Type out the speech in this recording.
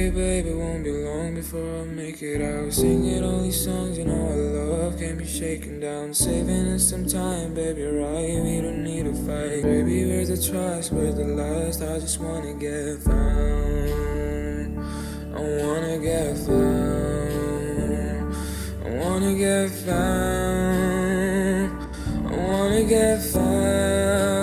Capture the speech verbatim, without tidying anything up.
Hey baby, won't be long before I make it out. Singing all these songs you know I love, can't be shaken down. Saving us some time, baby, right? We don't need to fight. Baby, where's the trust, where's the lust? I just wanna get found. I wanna get found. I wanna get found. I wanna get found.